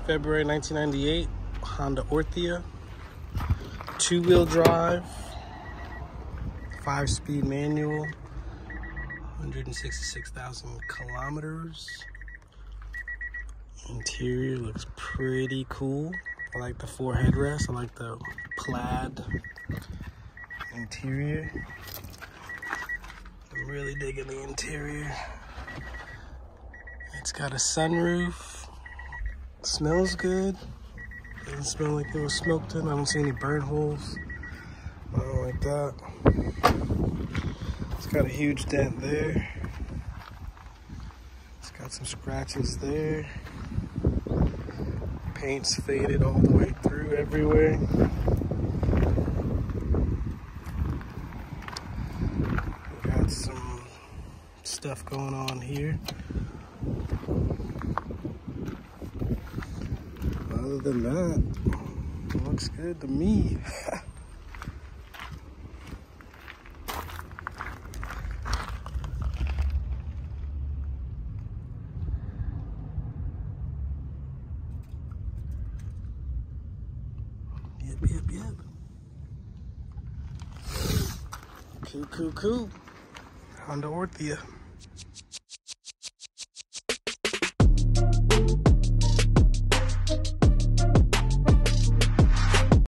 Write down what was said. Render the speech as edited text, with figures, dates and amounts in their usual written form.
February 1998 Honda Oritha, 2-wheel drive, 5-speed manual, 166,000 kilometers. Interior looks pretty cool. I like the 4 headrests. I like the plaid interior. I'm really digging the interior. It's got a sunroof. Smells good. Doesn't smell like it was smoked in. I don't see any burn holes. I don't like that. It's got a huge dent there. It's got some scratches there. Paint's faded all the way through everywhere. We got some stuff going on here. Other than that, it looks good to me. Yep. Cool. Honda Oritha.